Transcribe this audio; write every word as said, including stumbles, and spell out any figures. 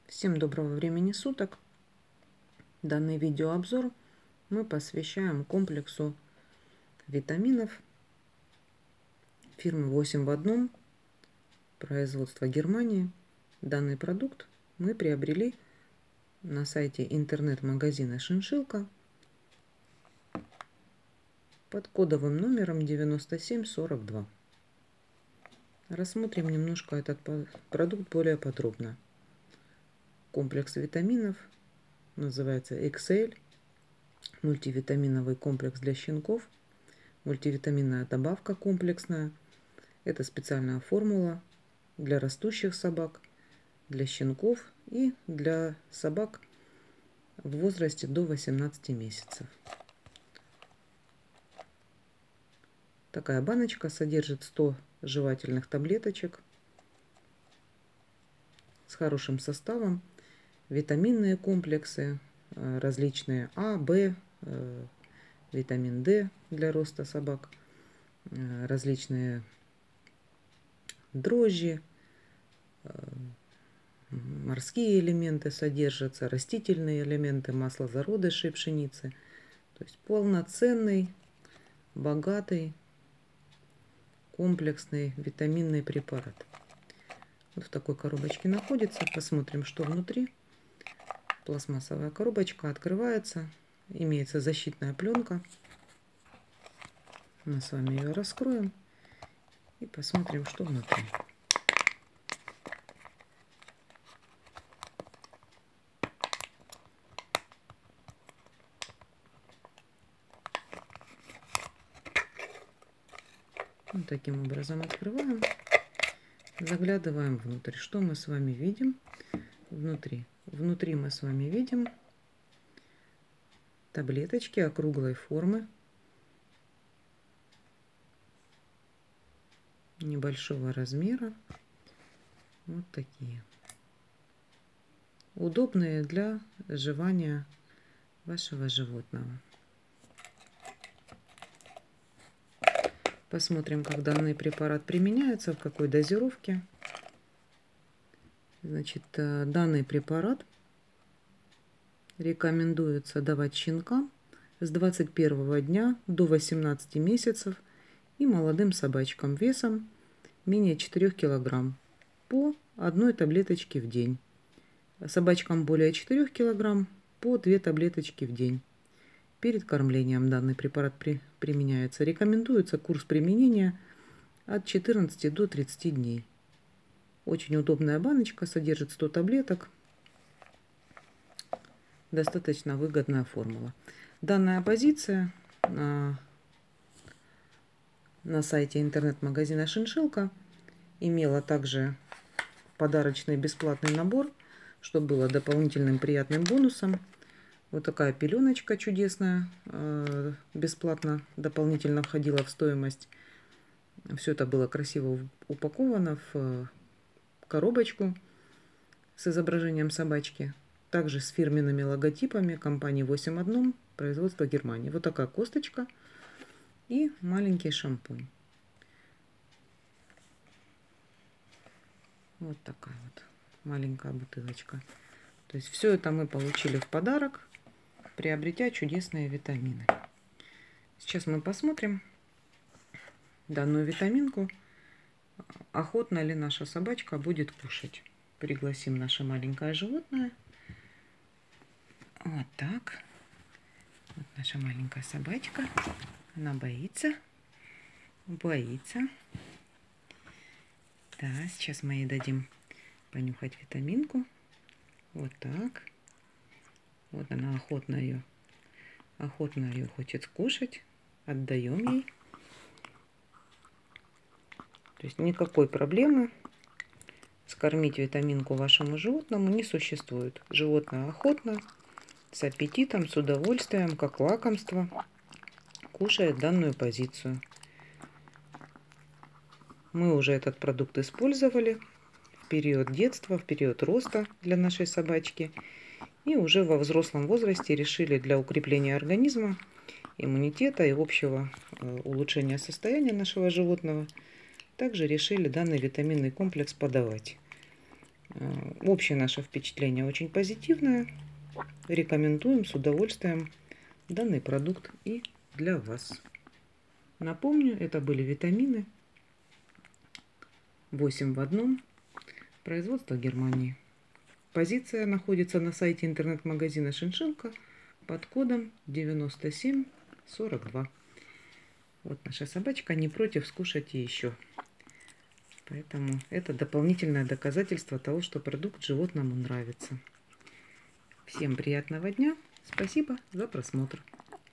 Всем доброго времени суток. Данный видеообзор мы посвящаем комплексу витаминов фирмы восемь в одном, производства Германии. Данный продукт мы приобрели на сайте интернет-магазина Шиншилка под кодовым номером девяносто семь сорок два. Рассмотрим немножко этот продукт более подробно. Комплекс витаминов называется Эксель, мультивитаминовый комплекс для щенков, мультивитаминная добавка комплексная. Это специальная формула для растущих собак, для щенков и для собак в возрасте до восемнадцати месяцев. Такая баночка содержит сто жевательных таблеточек с хорошим составом, витаминные комплексы, различные А, В, витамин D для роста собак, различные дрожжи, морские элементы содержатся, растительные элементы, масло зародышей пшеницы. То есть полноценный, богатый, комплексный витаминный препарат. Вот в такой коробочке находится. Посмотрим, что внутри. Пластмассовая коробочка открывается. Имеется защитная пленка. Мы с вами ее раскроем и посмотрим, что внутри. Вот таким образом открываем, заглядываем внутрь. Что мы с вами видим внутри? Внутри мы с вами видим таблеточки округлой формы, небольшого размера. Вот такие. Удобные для жевания вашего животного. Посмотрим, как данный препарат применяется, в какой дозировке. Значит, данный препарат рекомендуется давать щенкам с двадцать первого дня до восемнадцати месяцев и молодым собачкам весом менее четырёх килограмм по одной таблеточке в день. Собачкам более четырёх килограмм по две таблеточки в день. Перед кормлением данный препарат при, применяется. Рекомендуется курс применения от четырнадцати до тридцати дней. Очень удобная баночка, содержит сто таблеток. Достаточно выгодная формула. Данная позиция на, на сайте интернет-магазина Шиншилка имела также подарочный бесплатный набор, что было дополнительным приятным бонусом. Вот такая пеленочка чудесная, бесплатно дополнительно входила в стоимость. Все это было красиво упаковано в коробочку с изображением собачки. Также с фирменными логотипами компании восемь в одном, производства Германии. Вот такая косточка и маленький шампунь. Вот такая вот маленькая бутылочка. То есть все это мы получили в подарок, приобретя чудесные витамины. Сейчас мы посмотрим данную витаминку. Охотно ли наша собачка будет кушать. Пригласим наше маленькое животное. Вот так. Вот наша маленькая собачка. Она боится. Боится. Да, сейчас мы ей дадим понюхать витаминку. Вот так. Вот она охотно ее, охотно ее хочет скушать. Отдаем ей. То есть никакой проблемы скормить витаминку вашему животному не существует. Животное охотно, с аппетитом, с удовольствием, как лакомство, кушает данную позицию. Мы уже этот продукт использовали в период детства, в период роста для нашей собачки. И уже во взрослом возрасте решили для укрепления организма, иммунитета и общего улучшения состояния нашего животного, также решили данный витаминный комплекс подавать. Общее наше впечатление очень позитивное. Рекомендуем с удовольствием данный продукт и для вас. Напомню, это были витамины восемь в одном. Производство Германии. Позиция находится на сайте интернет-магазина Шиншиллка под кодом девяносто семь сорок два. Вот наша собачка не против, скушайте еще. Поэтому это дополнительное доказательство того, что продукт животному нравится. Всем приятного дня. Спасибо за просмотр.